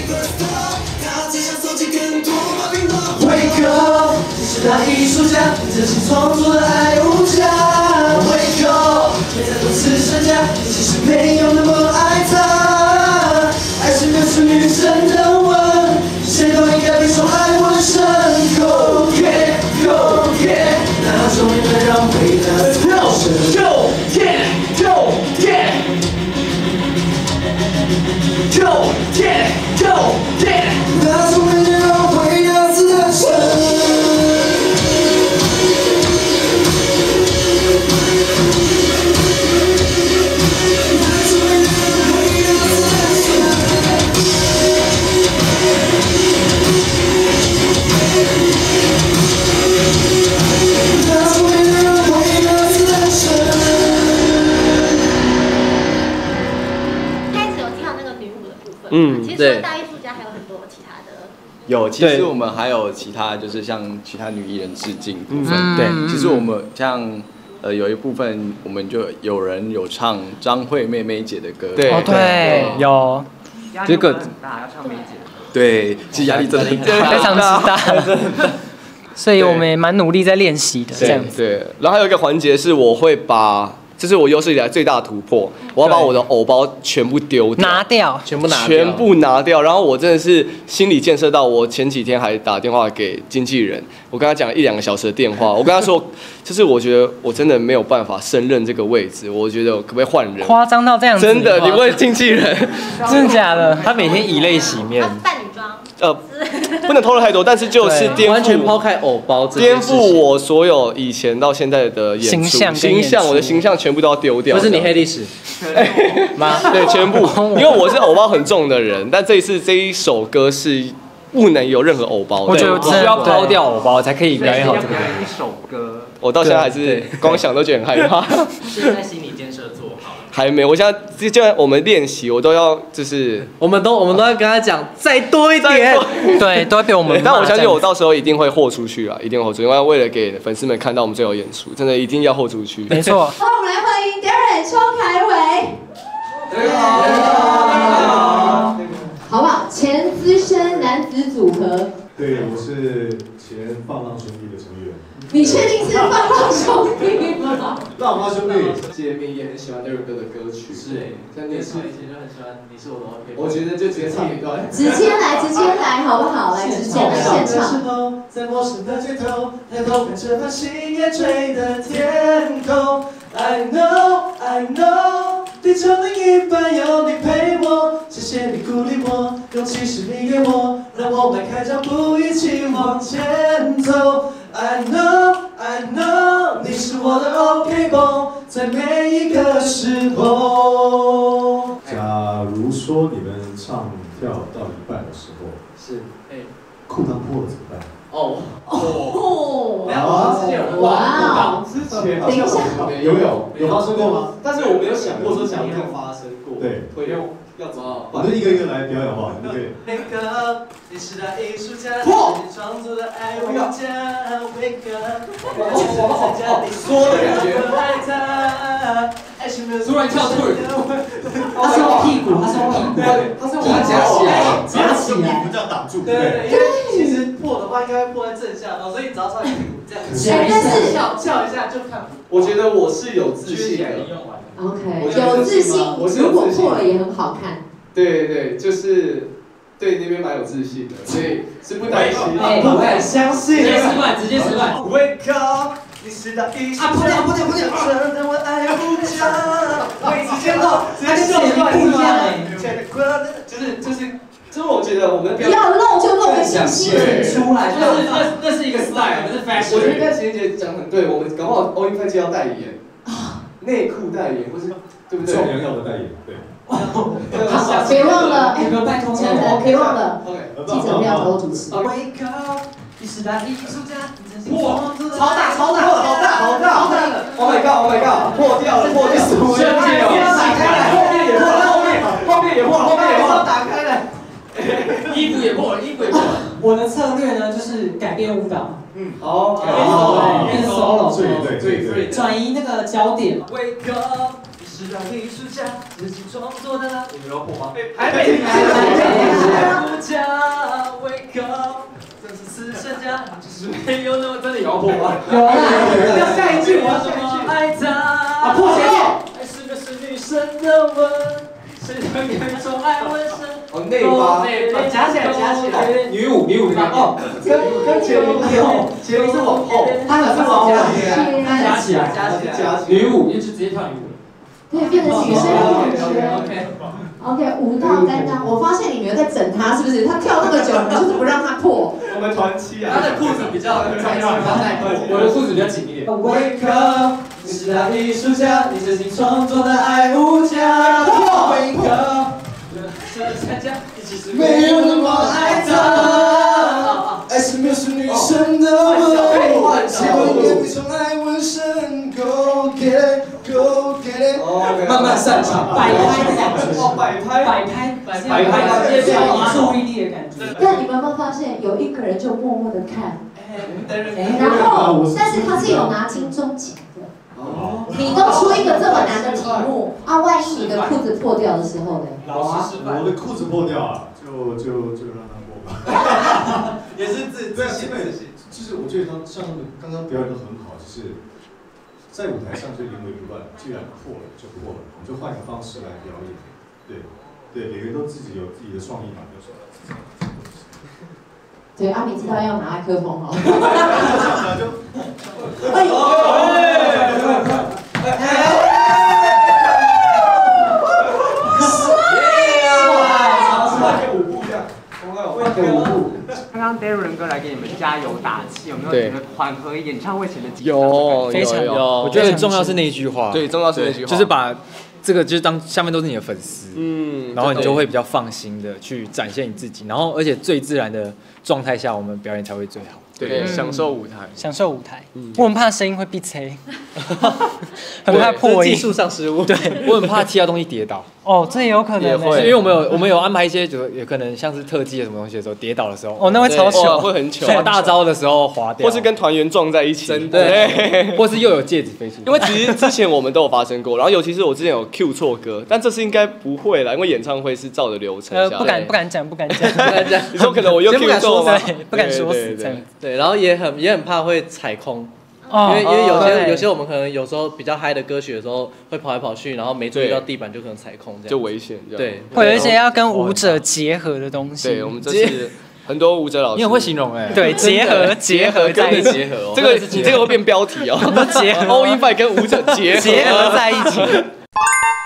Wake up， 你是大艺术家，你真心创作的爱无价。Wake up， 别再多次身价，你其实没有那么爱他。爱是个处女真的吻，谁都应该被宠爱我的深。Go get go get， 那种你能让伟大的跳绳。Go get go get go get go get， 那种你能让伟大的诞生。 其实除了大艺术家，还有很多其他的。 有，其实我们还有其他，就是向其他女艺人致敬部分。 对， 其实我们像有一部分，我们就有人有唱张惠妹妹姐的歌。 对，有。 这个很大，要唱妹姐。 对，其实压力真的非常之大。所以我们也蛮努力在练习的，这样子。 对，然后还有一个环节是，我会把。这是我有史以来最大的突破，我要把我的偶包全部丢掉， 拿掉， 全部拿掉。然后我真的是心理建设到，我前几天还打电话给经纪人，我跟他讲1-2个小时的电话，我跟他说，就是我觉得我真的没有办法胜任这个位置，我觉得我可不可以换人？ 夸张到这样子？ 真的，你问经纪人， 真的假的？ 他每天以泪洗面。 扮女装。 不能透露太多，但是就是完全抛开偶包， 颠覆我所有以前到现在的演出形象，我的形象全部都要丢掉。 不是你黑历史吗？对，全部，因为我是偶包很重的人，但这一次这一首歌是不能有任何偶包的， 我觉得需要抛掉偶包才可以表演好这个一首歌。 我到现在还是光想都觉得很害怕。 现在心理建设做好了。 还没，我现在就我们练习，我都要就是我们都要跟他讲再多一点， 对，都会被我们。 但我相信我到时候一定会豁出去啊，一定会豁出去，因为为了给粉丝们看到我们最后演出，真的一定要豁出去。 没错。 好，我们来欢迎 Darren 邱凯伟。好不好？前资深男子组合。 对，我是前放浪兄弟的成员。 你确定是放浪兄弟吗？ 浪花兄弟， 姐妹也很喜欢 Darren 哥的歌曲。 是哎，在那时候以前就很喜欢，你是我的 OK。 我觉得就直接唱一段。 直接来，好不好？来，直接来现场。在陌生的街头，抬头看着繁星夜坠的天空。I know， 地球另一半有你陪我，谢谢你鼓励我，勇气是你给我，让我迈开脚步一起往前走。I know， 你是我的 OK 绷，在每一个时候。 假如说你们唱跳到一半的时候， 是， 裤裆破了怎么办？ 然后之前有哇， 之前好像有发生过吗？ 但是我没有想过说想要发生过。 对， 会要怎么？ 我们一个一个来表演好不好？对。 Wake up， 你是大艺术家，你创作的爱无价。Wake up， 我在家里说的感觉。 突然跳腿， 他是用屁股，他是用屁股夹起来， 衣服这样挡住。 对，因为其实破的话应该会破在正下方，所以你只要稍微屁股这样翘一下就看。 我觉得我是有自信的。 OK， 有自信，如果破了也很好看。 对，就是对那边蛮有自信的，所以是不担心。 不敢相信。 直接示范。 Wake up， 你是大艺术家。不掉。真的我爱无价。直接漏，直接秀出来。不一样就是我觉得我们要露就露个星星出来，那是一个 style， 那是 fashion。 我觉得刚才晴姐讲很对，我们搞不好奥运赛季要代言，内裤代言，或是对不对？ 壮阳药的代言，对。 别忘了， 拜托， 别忘了，记者票投主持。 Wake up， 你是大艺术家。 哇， 超大！Oh my god， 破掉了！打开来，后面也破了，打开来。 衣服也破了。 我的策略呢，就是改变舞蹈。变 solo， 对， 转移那个焦点。 Wake up， 你是大艺术家，自己创作的。 你没有破吗？ 还没。 没有那么真的摇破吗？ 有啦，要下一句，我要下一句。 爱他， 啊，破前面。 爱是不是女生的吻？是能有种爱纹身？ 哦，内八， 夹起来，夹起来。 女舞的感觉。 哦，跟杰林一样，杰林是往后， 他的是往夹起来， 夹起来，女舞，你就直接跳女舞。 对，变成女生的感觉。OK， 舞蹈担当，我发现你们有在整他，是不是？他跳那么久，你们就是不让他破。 我们团妻啊。 他的裤子比较长，我的裤子比较紧一点。 Wake up， 你是大艺术家，你真心创作的爱无价。Wake up， 没有那么爱他，爱是描述女生的吻，结婚也非常爱纹身。Go get it，Go get it， 慢慢散场， 摆拍的感觉。 哦，摆拍， 直接转移注意力的感觉。 但你们有没有发现，有一个人就默默的看，然后，但是他是有拿金钟奖的。你都出一个这么难的题目啊，万一你的裤子破掉的时候呢？ 我的裤子破掉啊，就让它破吧。 也是自信， 就是我觉得像刚刚表演的很好，就是在舞台上就临危不乱，既然破了就破了，我们就换个方式来表演。对，每个人都自己有自己的创意嘛， 对啊，你知道要拿麦克风哦。 哎呦！ 刚刚 Darren 哥来给你们加油打气，有没有觉得缓和演唱会前的紧张？ 有， 非常有。 我觉得很重要是那一句话， 对，重要是那句话， 就是把这个就是当下面都是你的粉丝，然后你就会比较放心的去展现你自己，然后而且最自然的状态下，我们表演才会最好。 对，享受舞台， 享受舞台。我很怕声音会闭塞，很怕破音， 技术上失误。对，我很怕踢到东西跌倒。 哦，这也有可能， 也会， 因为我们有安排一些，就是有可能像是特技的什么东西的时候，跌倒的时候， 哦，那会超糗， 会很糗。 滑大招的时候滑掉， 或是跟团员撞在一起， 真的，或是又有戒指飞出。 因为其实之前我们都有发生过，然后尤其是我之前有 Q 错歌，但这次应该不会啦，因为演唱会是照着流程下来。 不敢讲。 你说可能我又 Q 错吗？ 不敢说死这样。 对，然后也很怕会踩空。因为有些我们可能有时候比较嗨的歌曲的时候会跑来跑去，然后没注意到地板就可能踩空这样， 就危险。 对， 会有一些要跟舞者结合的东西。 对，我们这次很多舞者老师， 你很会形容哎。 对，结合在一起， 结合哦。 这个你这个会变标题哦，All In Fight 跟舞者结合在一起。